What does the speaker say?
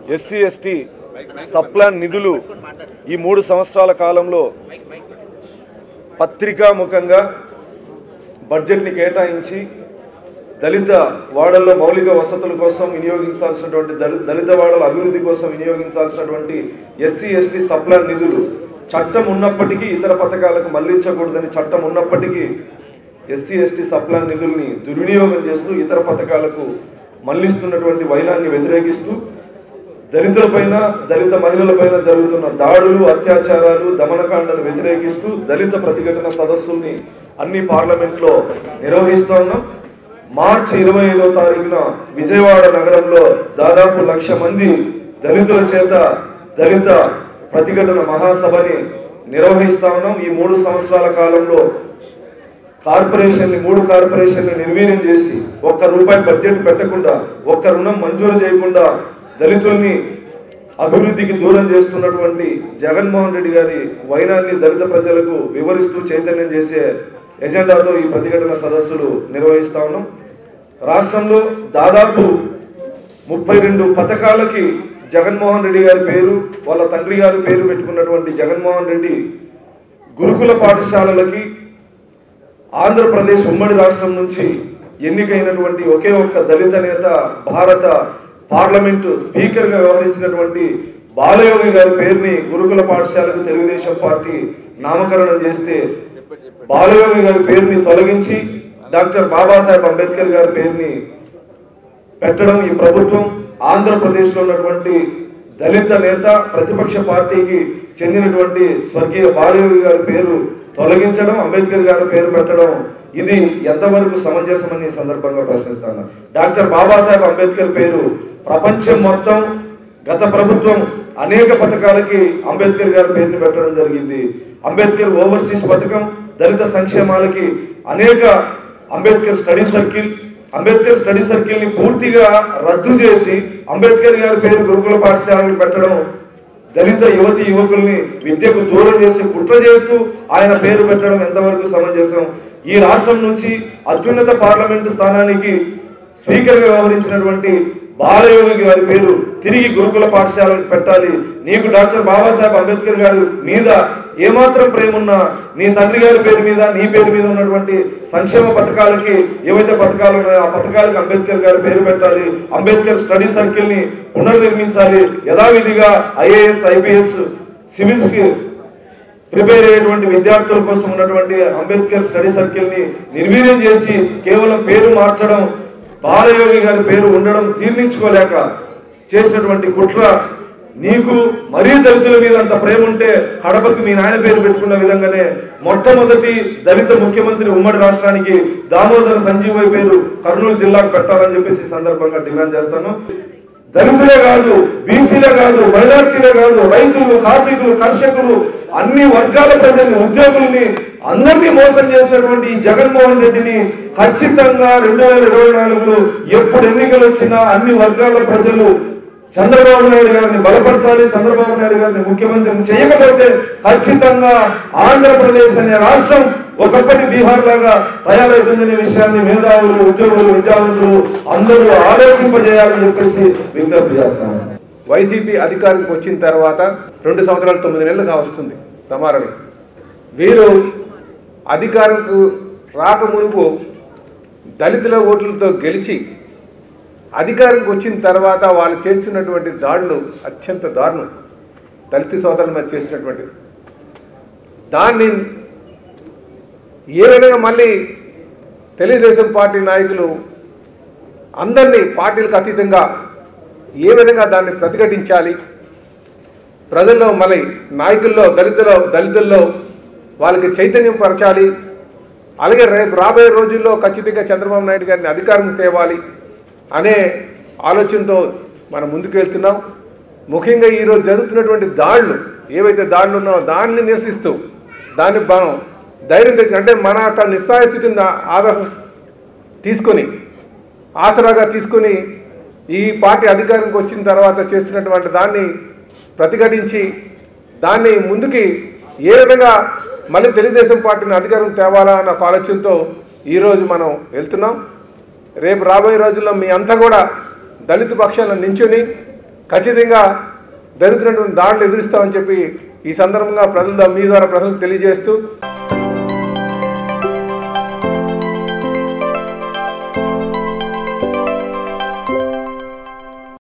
SC ST sub plan నిధులు ఈ 3 సంవత్సరాల కాలంలో పత్రికాముఖంగా బడ్జెట్ని కేటాయించి దళిత వాడల్లో మౌలిక వసతుల కోసం వినియోగించాల్సినటువంటి దళిత వాడల అభివృద్ధి కోసం వినియోగించాల్సినటువంటి ఎస్సీ ఎస్టీ సప్లాన్ నిధులు చట్టం ఉన్నప్పటికీ ఇతర పథకాలకు మళ్లించకూడదని చట్టం ఉన్నప్పటికీ ఎస్సీ ఎస్టీ సప్లాన్ నిధుల్ని దుర్వినియోగం చేస్తూ ఇతర పథకాలకు మళ్లిస్తున్నటువంటి వైనాన్ని వ్యతిరేకిస్తూ దళితులపైన దళిత మహిళలపైన జరుగుతున్న దాడులు అత్యాచారాలు దమనకాండను వ్యతిరేకిస్తూ దళిత ప్రతిఘటన సదస్సుల్ని అన్ని పార్లమెంట్లో నిర్వహిస్తూ ఉన్నాం. మార్చి 25వ తారీఖున విజయవాడ నగరంలో దాదాపు 1,00,000 మంది దళితుల చేత దళిత ప్రతిఘటన మహాసభని నిర్వహిస్తా ఉన్నాం. ఈ 3 సంవత్సరాల కాలంలో మూడు కార్పొరేషన్ని నిర్వీర్యం చేసి ₹1 బడ్జెట్ పెట్టకుండా ఒక్క రుణం మంజూరు చేయకుండా దళితుల్ని అభివృద్ధికి దూరం చేస్తున్నటువంటి జగన్మోహన్ రెడ్డి గారి వైనాన్ని దళిత ప్రజలకు వివరిస్తూ చైతన్యం చేసే ఎజెండాతో ఈ ప్రతిఘటన సదస్సులు నిర్వహిస్తా ఉన్నాం. రాష్ట్రంలో దాదాపు 32 పథకాలకి జగన్మోహన్ రెడ్డి గారి పేరు వాళ్ళ తండ్రి గారి పేరు పెట్టుకున్నటువంటి జగన్మోహన్ రెడ్డి గురుకుల పాఠశాలలకి ఆంధ్రప్రదేశ్ ఉమ్మడి రాష్ట్రం నుంచి ఎన్నికైనటువంటి ఒకే ఒక్క దళిత నేత భారత పార్లమెంటు స్పీకర్గా వ్యవహరించినటువంటి బాలయోగి గారి పేరుని గురుకుల పాఠశాలకు తెలుగుదేశం పార్టీ నామకరణం చేస్తే బాలయోగి గారి పేరుని తొలగించి డాక్టర్ బాబాసాహెబ్ అంబేద్కర్ గారి పేరుని పెట్టడం ఈ ప్రభుత్వం ఆంధ్రప్రదేశ్లో ఉన్నటువంటి దళిత నేత ప్రతిపక్ష పార్టీకి చెందినటువంటి స్వర్గీయ బాలయోగి గారి పేరు తొలగించడం అంబేద్కర్ గారి పేరు పెట్టడం ఇది ఎంతవరకు సమంజసమని సందర్భంగా ప్రశ్నిస్తాను. డాక్టర్ బాబాసాహెబ్ అంబేద్కర్ పేరు ప్రపంచం మొత్తం గత ప్రభుత్వం అనేక పథకాలకి అంబేద్కర్ గారి పేరుని పెట్టడం జరిగింది. అంబేద్కర్ ఓవర్సీస్ పథకం, దళిత సంక్షేమాలకి అనేక అంబేద్కర్ స్టడీ సర్కిల్ని పూర్తిగా రద్దు చేసి అంబేద్కర్ గారి పేరు గురుకుల పాఠశాలను పెట్టడం దళిత యువతి యువకుల్ని విద్యకు దూరం చేసి కుట్ర చేస్తూ ఆయన పేరు పెట్టడం ఎంతవరకు సమంజసం? ఈ రాష్ట్రం నుంచి అత్యున్నత పార్లమెంటు స్థానానికి స్పీకర్గా వ్యవహరించినటువంటి బాలయోగి గారి పేరు తిరిగి గురుకుల పాఠశాలకు పెట్టాలి. నీకు డాక్టర్ బాబాసాహెబ్ అంబేద్కర్ గారి మీద ఏమాత్రం ప్రేమ ఉన్నా నీ తండ్రి గారి పేరు మీద నీ పేరు మీద ఉన్నటువంటి సంక్షేమ పథకాలకి ఏవైతే పథకాలు ఉన్నాయో ఆ పథకాలకు అంబేద్కర్ గారి పేరు పెట్టాలి. అంబేద్కర్ స్టడీ సర్కిల్ని పునర్నిర్మించాలి. యథావిధిగా ఐఏఎస్ ఐపీఎస్ సివిల్స్కి ప్రిపేర్ అయ్యేటువంటి విద్యార్థుల కోసం ఉన్నటువంటి అంబేద్కర్ స్టడీ సర్కిల్ని నిర్వీర్యం చేసి కేవలం పేరు మార్చడం, బాలయోగి గారి పేరు ఉండడం జీర్ణించుకోలేక చేసినటువంటి కుట్ర. నీకు మరీ దళితుల మీద అంత ప్రేమ ఉంటే కడపకి మీ నాయన పేరు పెట్టుకున్న విధంగానే మొట్టమొదటి దళిత ముఖ్యమంత్రి ఉమ్మడి రాష్ట్రానికి దామోదర సంజీవయ్య పేరు కర్నూలు జిల్లాకు పెట్టాలని చెప్పేసి సందర్భంగా డిమాండ్ చేస్తాను. దళితులే కాదు, బీసీలే కాదు, మైనార్టీలే కాదు, రైతులు, కార్మికులు, కర్షకులు, అన్ని వర్గాల ప్రజల్ని, ఉద్యోగుల్ని అందరినీ మోసం చేసినటువంటి ఈ జగన్మోహన్ రెడ్డిని ఖచ్చితంగా 2024లో ఎప్పుడు ఎన్నికలు వచ్చినా అన్ని వర్గాల ప్రజలు చంద్రబాబు నాయుడు గారిని బలపరచాలి. చంద్రబాబు నాయుడు గారిని ముఖ్యమంత్రిని చేయకపోతే ఖచ్చితంగా ఆంధ్రప్రదేశ్ అనే రాష్ట్రం ఒకప్పటి బీహార్ లాగా తయారవుతుందనే విషయాన్ని మేధావులు, ఉద్యోగులు, విద్యార్థులు అందరూ ఆలోచింపజేయాలని చెప్పేసి విజ్ఞప్తి చేస్తాను. వైసీపీ అధికారానికి వచ్చిన తర్వాత 2 సంవత్సరాలు 9 నెలలుగా వస్తుంది ప్రమాణం. వీరు అధికారంకు రాకమునుపు దళితుల ఓట్లతో గెలిచి అధికారంకి వచ్చిన తర్వాత వాళ్ళు చేస్తున్నటువంటి దాడులు అత్యంత దారుణం. దళిత సోదరుల మీద చేస్తున్నటువంటి దాన్ని ఏ విధంగా మళ్ళీ తెలుగుదేశం పార్టీ నాయకులు అందరినీ పార్టీలకు అతీతంగా ఏ విధంగా దాన్ని ప్రతిఘటించాలి, ప్రజల్లో మళ్ళీ నాయకుల్లో దళితుల్లో వాళ్ళకి చైతన్యం పరచాలి. అలాగే రేపు రాబోయే రోజుల్లో ఖచ్చితంగా చంద్రబాబు నాయుడు గారిని అధికారం తేవాలి అనే ఆలోచనతో మనం ముందుకు వెళ్తున్నాం. ముఖ్యంగా ఈరోజు జరుగుతున్నటువంటి దాడులు ఏవైతే దాడులు ఉన్నాయో దాన్ని నిరసిస్తూ దాన్ని మనం ధైర్యం తెచ్చి అంటే మన యొక్క నిస్సహాయ స్థితిని ఆసరాగా తీసుకొని ఈ పార్టీ అధికారానికి వచ్చిన తర్వాత చేస్తున్నటువంటి దాన్ని ప్రతిఘటించి దాన్ని ముందుకి ఏ విధంగా మళ్ళీ తెలుగుదేశం పార్టీని అధికారం తేవాలా అన్న ఆలోచనతో ఈరోజు మనం వెళ్తున్నాం. రేపు రాబోయే రోజుల్లో మీ అంతా కూడా దళిత పక్షాలను నించుని ఖచ్చితంగా జరుగుతున్నటువంటి దాడులు ఎదురుస్తామని చెప్పి ఈ సందర్భంగా మీ ద్వారా ప్రజలకు తెలియజేస్తూ